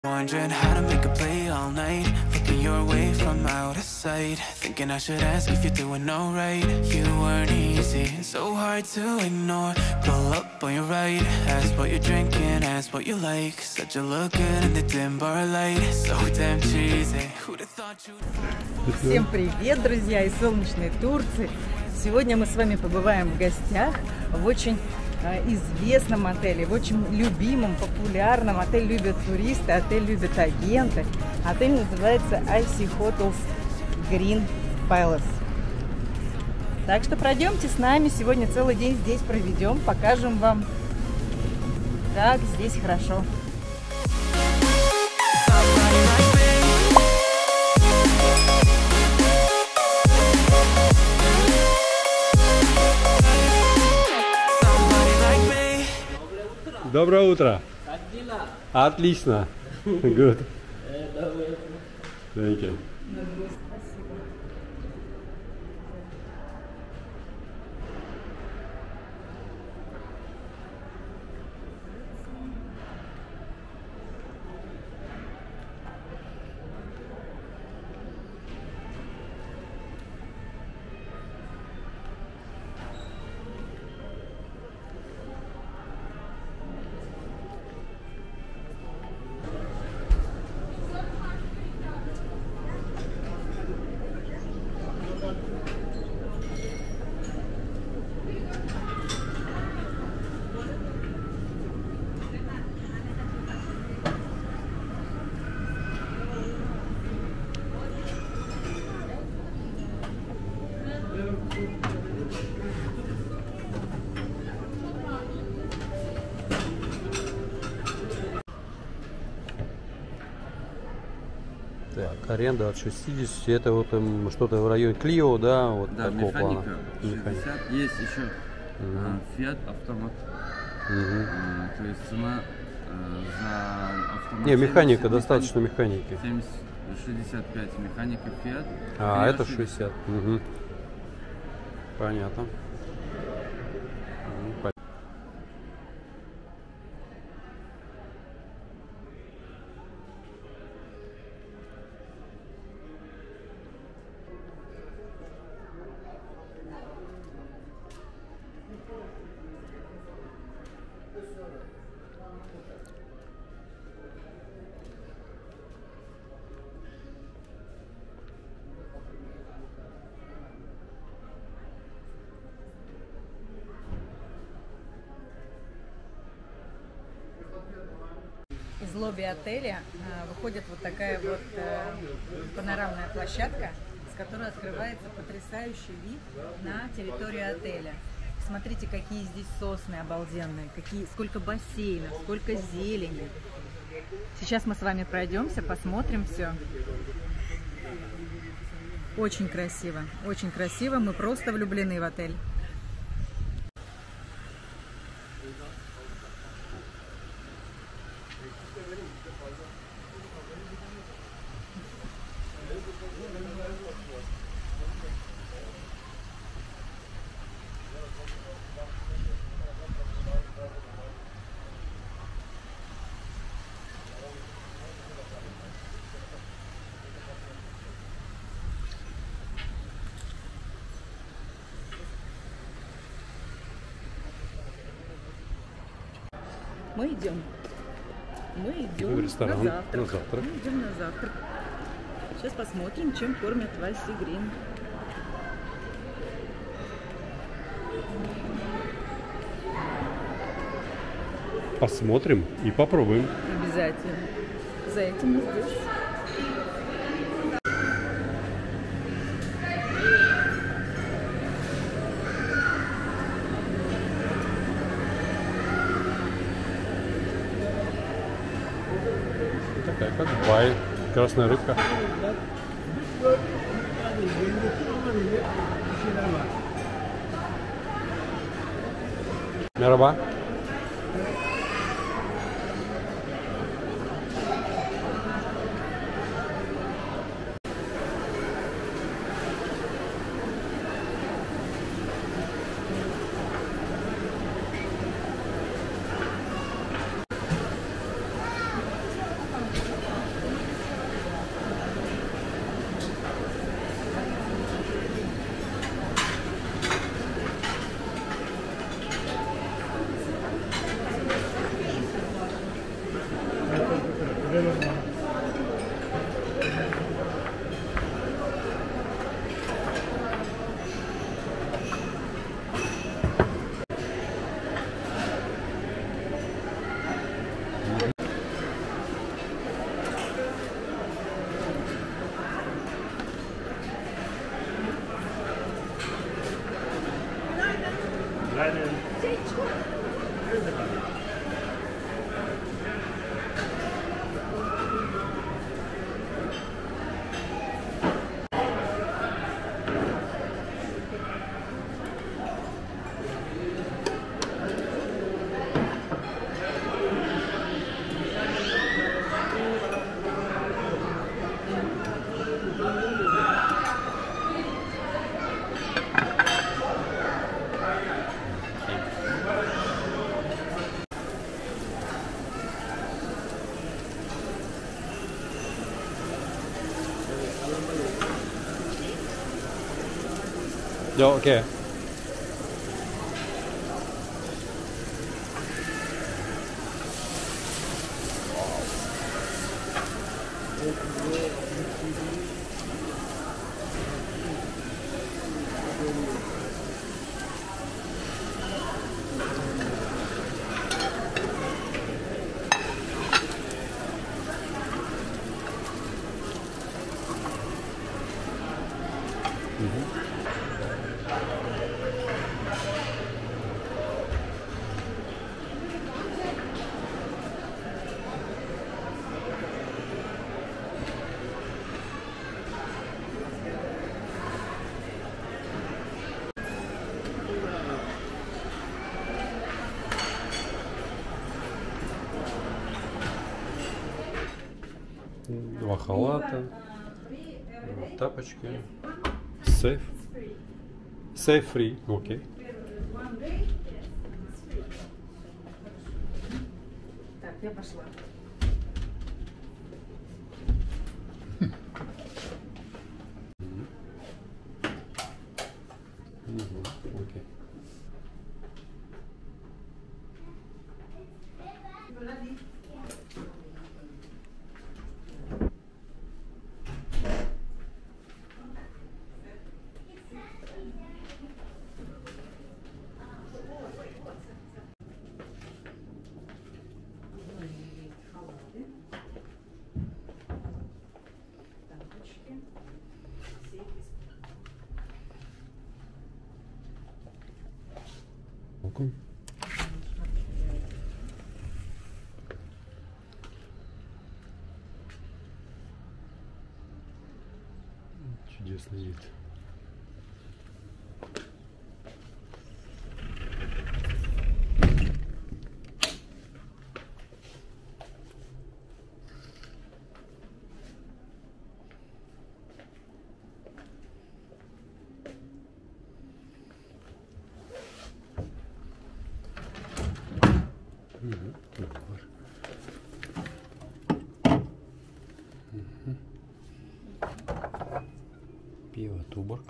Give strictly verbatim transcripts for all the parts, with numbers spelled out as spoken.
Wondering how to make a play all night, looking your way from out of sight, thinking I should ask if you're doing alright. You weren't easy, so hard to ignore. Pull up on your right, ask what you're drinking, ask what you like. Said you look good in the dim bar light, so damn cheesy. Who'd have thought you'd... Всем привет, друзья, из солнечной Турции. Сегодня мы с вами побываем в гостях в очень известном отеле, в очень любимом, популярном. Отель любят туристы, отель любят агенты. Отель называется ай си Hotels Green Palace. Так что пройдемте с нами, сегодня целый день здесь проведем, покажем вам, как здесь хорошо. Доброе утро. Как дела? Отлично. Good. Thank you. Так, аренда от шестидесяти, это вот um, что-то в районе Клио, да, вот да, такого механика, плана. шестьдесят, есть еще uh, Fiat автомат, угу. uh, то есть цена uh, за автомат. Не, механика, семьдесят, достаточно механики. семьдесят, шестьдесят пять механика Fiat. А, это шестьдесят. Угу. Понятно. Из лобби отеля э, выходит вот такая вот э, панорамная площадка, с которой открывается потрясающий вид на территорию отеля. Смотрите, какие здесь сосны обалденные, какие, сколько бассейнов, сколько зелени. Сейчас мы с вами пройдемся, посмотрим все. Очень красиво, очень красиво. Мы просто влюблены в отель. Мы идем. Мы идем в ресторан, на завтрак. на завтрак. Мы идем на завтрак. Сейчас посмотрим, чем кормят в ай си Green. Посмотрим и попробуем. Обязательно. За этим мы здесь. Такая как бай, красная рыбка. Мераба. Yeah, okay. Два халата, тапочки, сейф, сейф фри, окей. Так, я пошла. Окей. Чудесный вид. Пиво Туборг.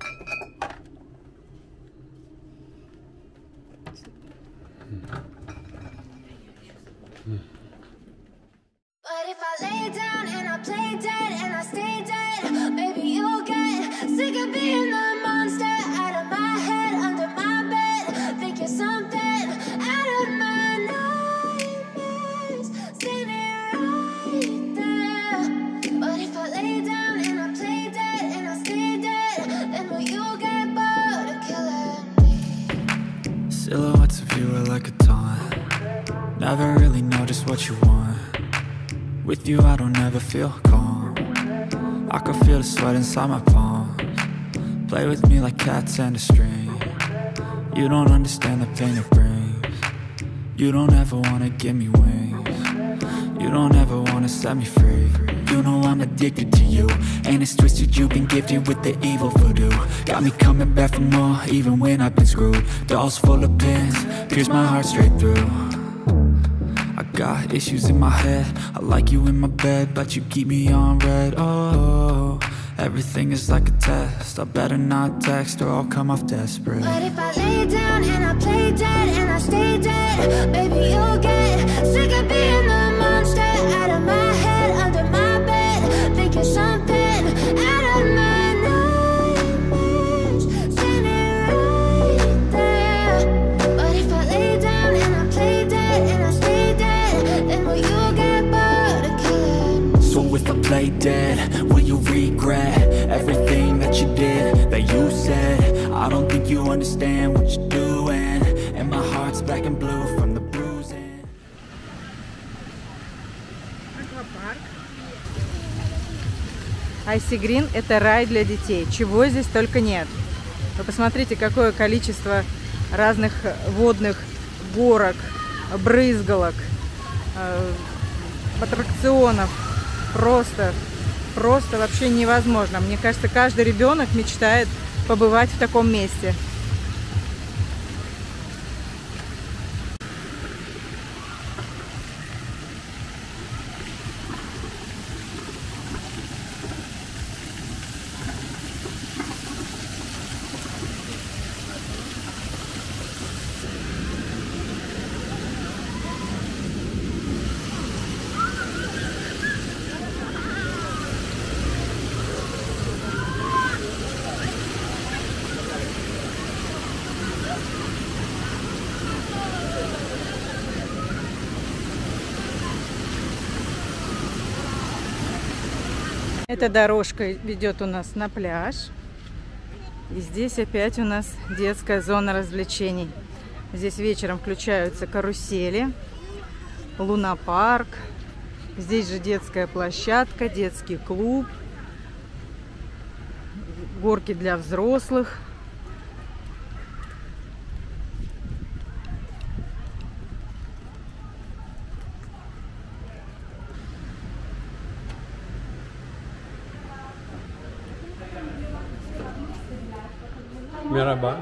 But if I lay down and I play dead and I stay dead, maybe you'll get sick of being the monster out of my head, under my bed. Think you're something out of my nightmares, standing right there. But if I lay down and I play dead and I stay dead, then will you get bored of killing me? Silhouettes of you are like a taunt. Never really know just what you want. With you I don't ever feel calm. I can feel the sweat inside my palms. Play with me like cats and a string. You don't understand the pain it brings. You don't ever wanna give me wings. You don't ever wanna set me free. You know I'm addicted to you, and it's twisted, you've been gifted with the evil voodoo. Got me coming back for more, even when I've been screwed. Dolls full of pins, pierce my heart straight through. I got issues in my head, I like you in my bed, but you keep me on red. Oh, everything is like a test, I better not text or I'll come off desperate. But if I lay down and I play dead and I stay dead, baby you'll get sick of being the monster out of my So if I play dead, will you regret everything that you did, that you said? I don't think you understand what you're doing, and my heart's black and blue from the bruising. Аквапарк. Icy Green — это рай для детей. Чего здесь только нет. Вы посмотрите, какое количество разных водных горок, брызгалок, э, аттракционов. Просто, просто вообще невозможно. Мне кажется, каждый ребенок мечтает побывать в таком месте. Эта дорожка ведет у нас на пляж. И здесь опять у нас детская зона развлечений. Здесь вечером включаются карусели, лунопарк. Здесь же детская площадка, детский клуб, горки для взрослых. Merhaba.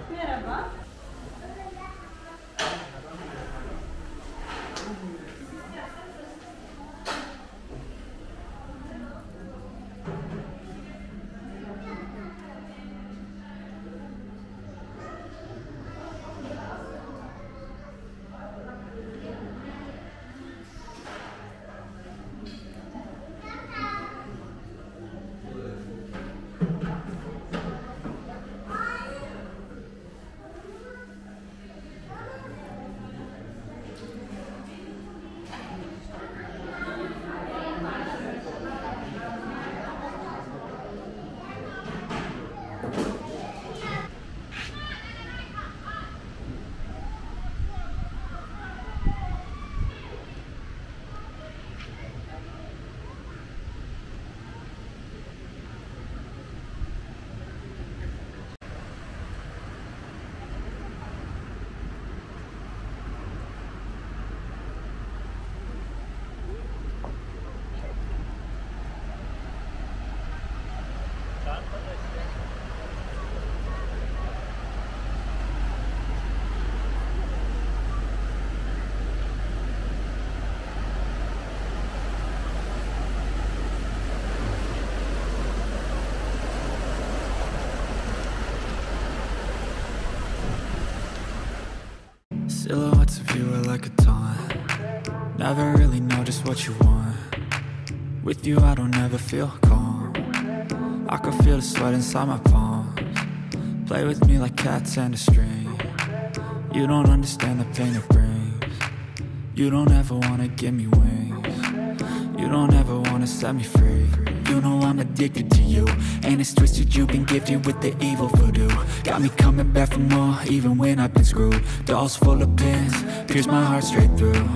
Silhouettes of you are like a taunt. Never really know just what you want. With you I don't ever feel calm. I can feel the sweat inside my palms. Play with me like cats and a string. You don't understand the pain it brings. You don't ever wanna give me wings. You don't ever wanna set me free. You know I'm addicted to you, and it's twisted, you've been gifted with the evil voodoo. Got me coming back for more, even when I've been screwed. Dolls full of pins, pierce my heart straight through.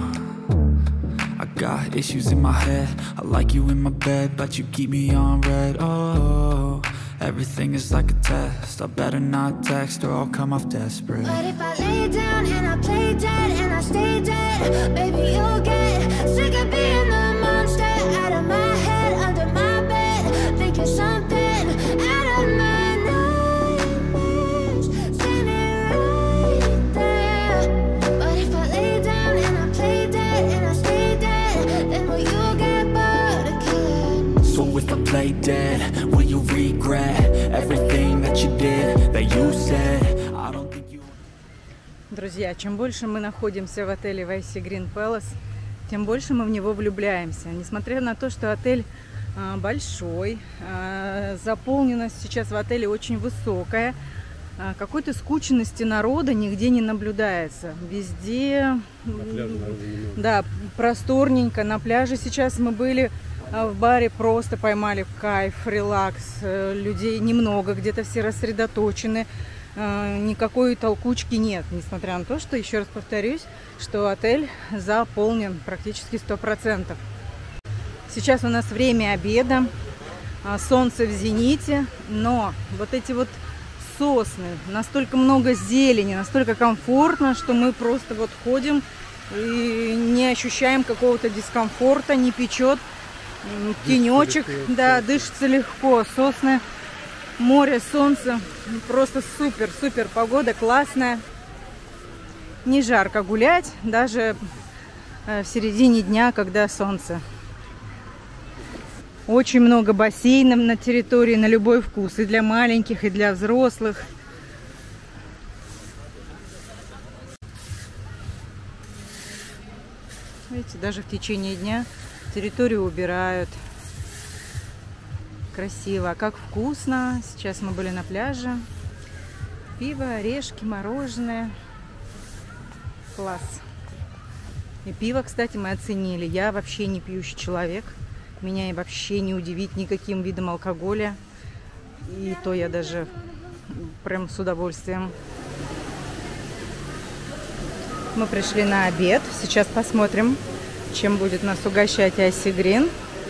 I got issues in my head, I like you in my bed, but you keep me on red. Oh, everything is like a test, I better not text or I'll come off desperate. But if I lay down and I play dead and I stay dead, baby, you'll get sick of being the monster out of my head, under my bed, thinking something out of my nightmares, standing right there. But if I lay down and I play dead and I stay dead, then will you get bored of killing? So if I play dead, will you regret everything that you did, that you said? I don't think you... Друзья, чем больше мы находимся в отеле в Icy Green Palace, тем больше мы в него влюбляемся. Несмотря на то, что отель а, большой, а, заполненность сейчас в отеле очень высокая, а, какой-то скученности народа нигде не наблюдается. Везде, да, просторненько. На пляже сейчас мы были в баре просто поймали кайф, релакс. Людей немного, где-то все рассредоточены. Никакой толкучки нет, несмотря на то, что, еще раз повторюсь, что отель заполнен практически сто процентов. Сейчас у нас время обеда, солнце в зените, но вот эти вот сосны, настолько много зелени, настолько комфортно, что мы просто вот ходим и не ощущаем какого-то дискомфорта, не печет, тенечек, да, дышится легко, сосны, море, солнце, просто супер, супер погода, классная, не жарко гулять, даже в середине дня, когда солнце. Очень много бассейнов на территории, на любой вкус, и для маленьких, и для взрослых. Видите, даже в течение дня территорию убирают. Красиво, как вкусно. Сейчас мы были на пляже. Пиво, орешки, мороженое. Класс. И пиво, кстати, мы оценили. Я вообще не пьющий человек. Меня вообще не удивить никаким видом алкоголя. И то я даже прям с удовольствием. Мы пришли на обед. Сейчас посмотрим, чем будет нас угощать Айси Грин.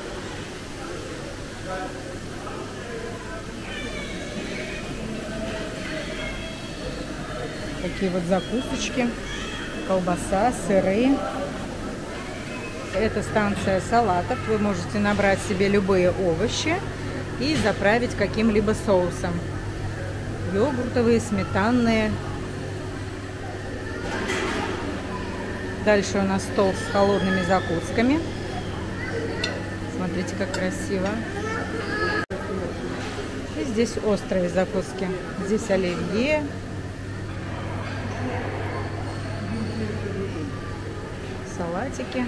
Такие вот закусочки. Колбаса, сыры. Это станция салатов. Вы можете набрать себе любые овощи и заправить каким-либо соусом. Йогуртовые, сметанные. Дальше у нас стол с холодными закусками. Смотрите, как красиво. И здесь острые закуски. Здесь оливье. Салатики.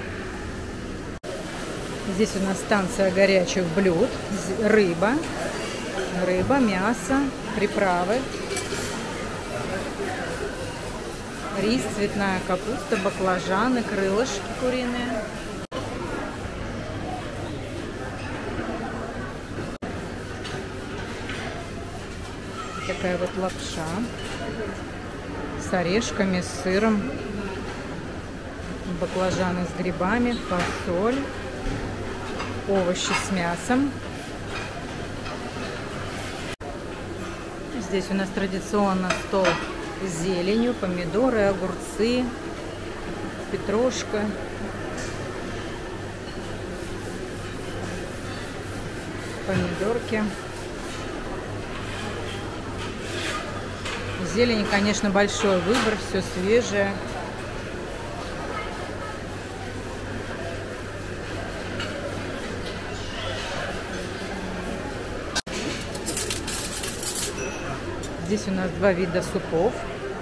Здесь у нас станция горячих блюд, рыба, рыба, мясо, приправы, рис, цветная капуста, баклажаны, крылышки куриные. Такая вот лапша с орешками, с сыром, баклажаны с грибами, фасоль. Овощи с мясом. Здесь у нас традиционно стол с зеленью, помидоры, огурцы, петрушка. Помидорки. Зелени, конечно, большой выбор, все свежее. Здесь у нас два вида супов.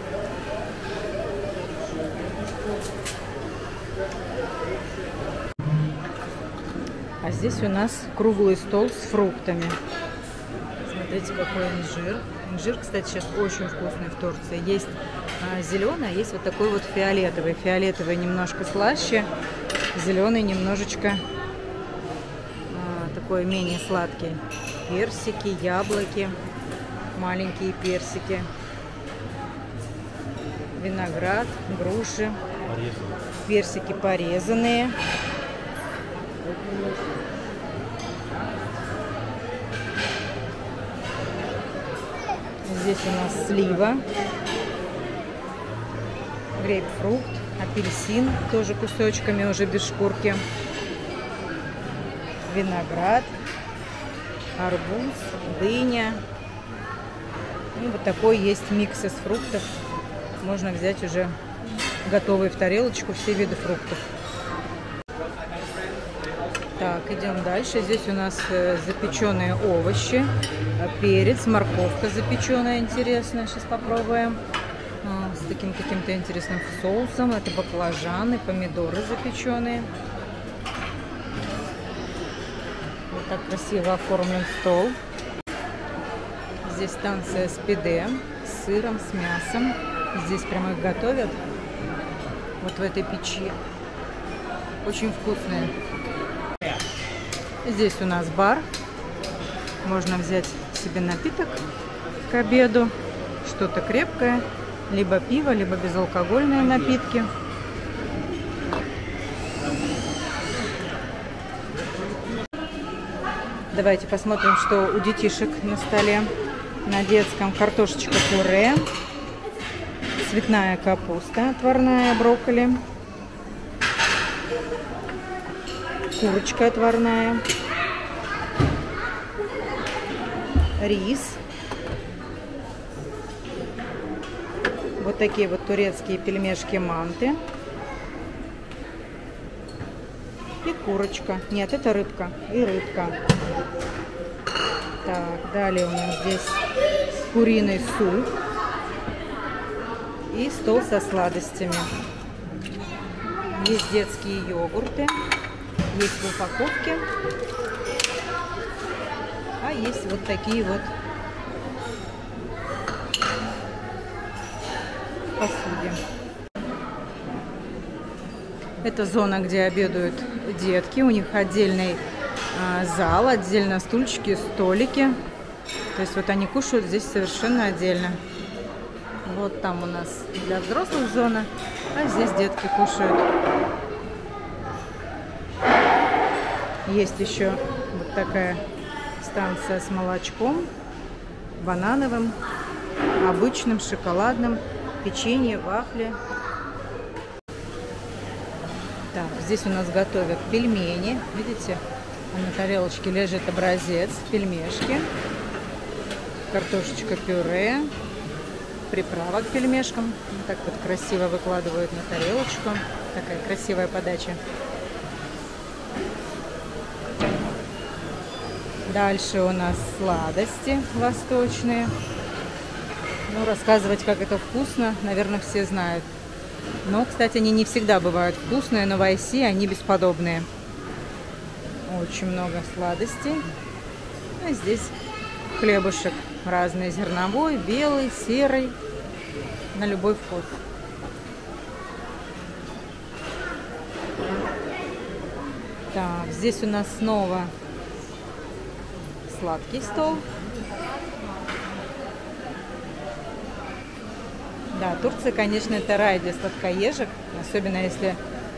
А здесь у нас круглый стол с фруктами. Смотрите, какой инжир. Инжир, кстати, сейчас очень вкусный в Турции. Есть а, зеленый, а есть вот такой вот фиолетовый. Фиолетовый немножко слаще, зеленый немножечко а, такой менее сладкий. Персики, яблоки. Маленькие персики, виноград, груши, порезанные. Персики порезанные, здесь у нас слива, грейпфрут, апельсин, тоже кусочками, уже без шкурки, виноград, арбуз, дыня. И вот такой есть микс из фруктов. Можно взять уже готовый в тарелочку все виды фруктов. Так, идем дальше. Здесь у нас запеченные овощи, перец, морковка запеченная, интересная. Сейчас попробуем. С таким каким-то интересным соусом. Это баклажаны, помидоры запеченные. Вот так красиво оформлен стол. Здесь станция с пиде, с сыром, с мясом. Здесь прямо их готовят. Вот в этой печи. Очень вкусные. Здесь у нас бар. Можно взять себе напиток к обеду. Что-то крепкое. Либо пиво, либо безалкогольные напитки. Давайте посмотрим, что у детишек на столе. На детском картошечка пюре, цветная капуста отварная, брокколи, курочка отварная, рис, вот такие вот турецкие пельмешки манты и курочка. Нет, это рыбка и рыбка. Так, далее у нас здесь куриный суп и стол со сладостями. Есть детские йогурты, есть в упаковке, а есть вот такие вот посуды. Это зона, где обедают детки. У них отдельный а, зал, отдельно стульчики, столики. То есть вот они кушают здесь совершенно отдельно. Вот там у нас для взрослых зона, а здесь детки кушают. Есть еще вот такая станция с молочком, банановым, обычным, шоколадным, печенье, вафли. Так, здесь у нас готовят пельмени. Видите, на тарелочке лежит образец пельмешки, картошечка пюре, приправа к пельмешкам. Вот так вот красиво выкладывают на тарелочку. Такая красивая подача. Дальше у нас сладости восточные. Ну, рассказывать, как это вкусно, наверное, все знают. Но, кстати, они не всегда бывают вкусные, но в ай си они бесподобные. Очень много сладостей. А здесь хлебушек разный, зерновой, белый, серый, на любой вкус. Так, здесь у нас снова сладкий стол. Да, Турция, конечно, это рай для сладкоежек, особенно если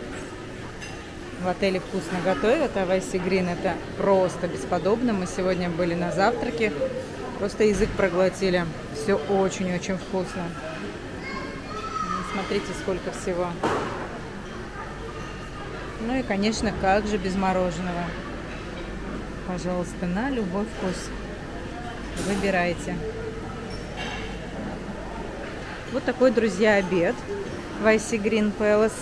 в отеле вкусно готовят, а в ай си Green это просто бесподобно. Мы сегодня были на завтраке, просто язык проглотили. Все очень-очень вкусно. Смотрите, сколько всего. Ну и, конечно, как же без мороженого. Пожалуйста, на любой вкус. Выбирайте. Вот такой, друзья, обед в ай си Green Palace.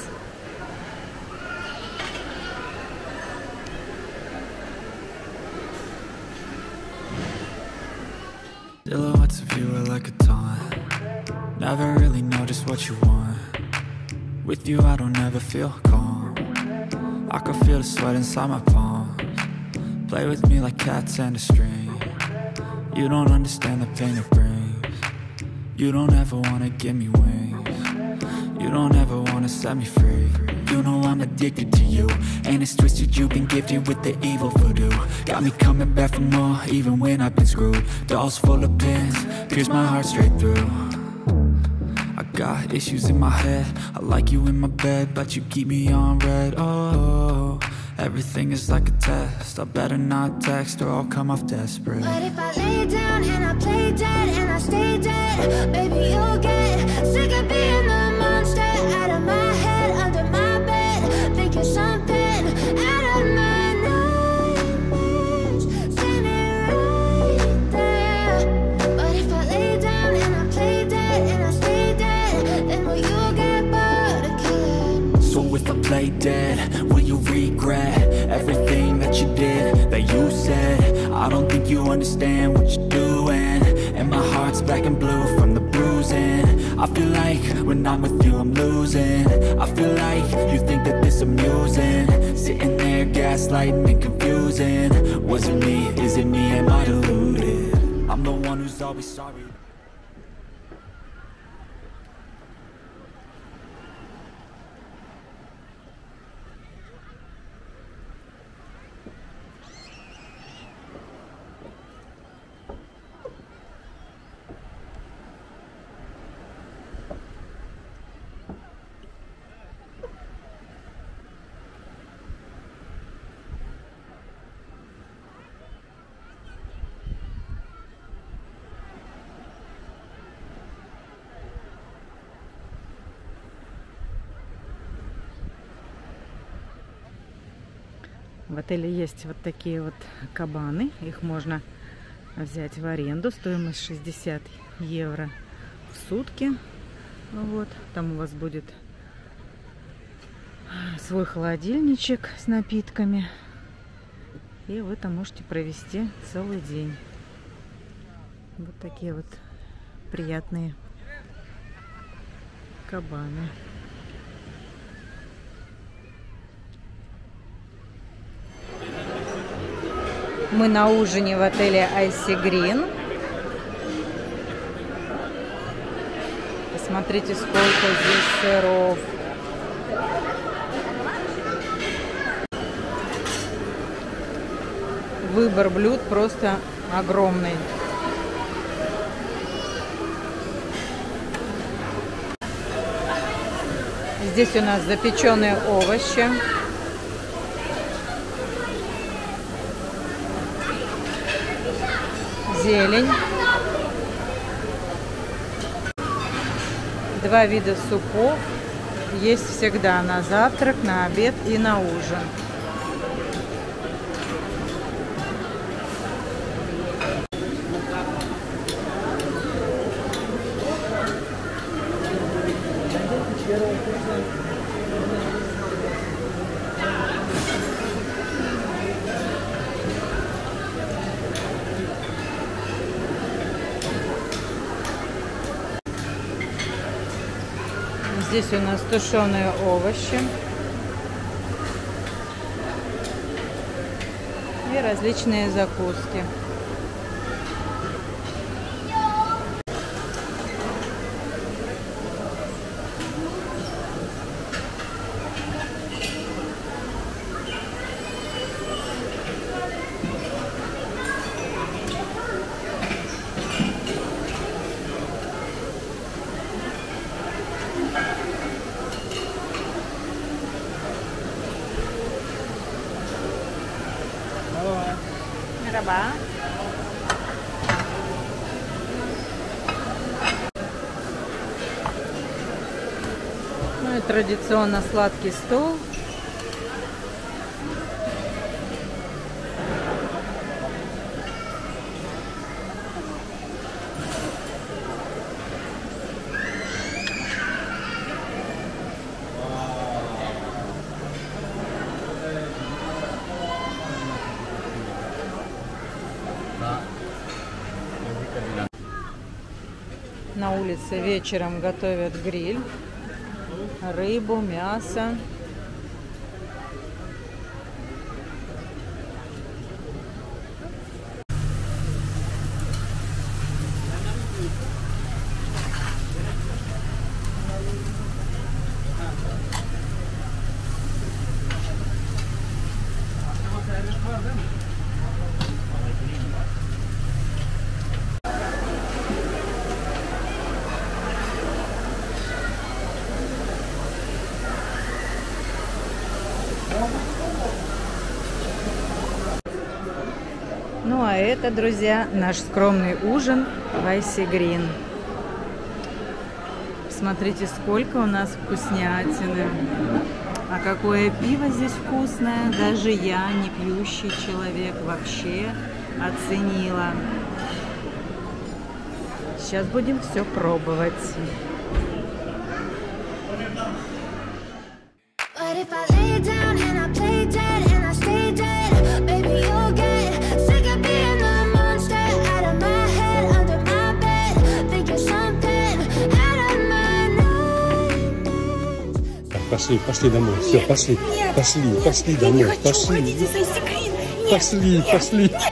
Silhouettes of you are like a taunt. Never really know just what you want. With you I don't ever feel calm. I can feel the sweat inside my palms. Play with me like cats and a string. You don't understand the pain it brings. You don't ever wanna give me wings. You don't ever wanna set me free. You know I'm addicted to you, and it's twisted, you've been gifted with the evil voodoo. Got me coming back for more, even when I've been screwed. Dolls full of pins, pierce my heart straight through. I got issues in my head, I like you in my bed, but you keep me on red. Oh, everything is like a test, I better not text or I'll come off desperate. But if I lay down and I play dead and I stay dead, baby, you'll get sick of being the monster out of my head, under my bed, thinking something out of my nightmares, standing right there. But if I lay down and I play dead and I stay dead, then will you get bored of killing? So if I play dead, will you regret everything that you did, that you said? I don't think you understand what you're doing, and my heart's black and blue from the bruising. I feel like when I'm with you I'm losing. I feel like you think that this amusing, sitting there gaslighting and confusing. Was it me? Is it me? Am I deluded? I'm the one who's always sorry. В отеле есть вот такие вот кабаны. Их можно взять в аренду. Стоимость шестьдесят евро в сутки. Вот. Там у вас будет свой холодильничек с напитками. И вы там можете провести целый день. Вот такие вот приятные кабаны. Мы на ужине в отеле Icy Green. Посмотрите, сколько здесь сыров. Выбор блюд просто огромный. Здесь у нас запеченные овощи. Зелень. Два вида супов. Есть всегда на завтрак, на обед и на ужин. Здесь у нас тушеные овощи и различные закуски. Merhaba. Ну и традиционно сладкий стол. На улице вечером готовят гриль, рыбу, мясо. Ну а это, друзья, наш скромный ужин в Icy Green. Смотрите, сколько у нас вкуснятины. А какое пиво здесь вкусное. Даже я, не пьющий человек, вообще оценила. Сейчас будем все пробовать. Пошли, пошли домой. Все, пошли. Нет, пошли, пошли домой. Пошли. Пошли, пошли.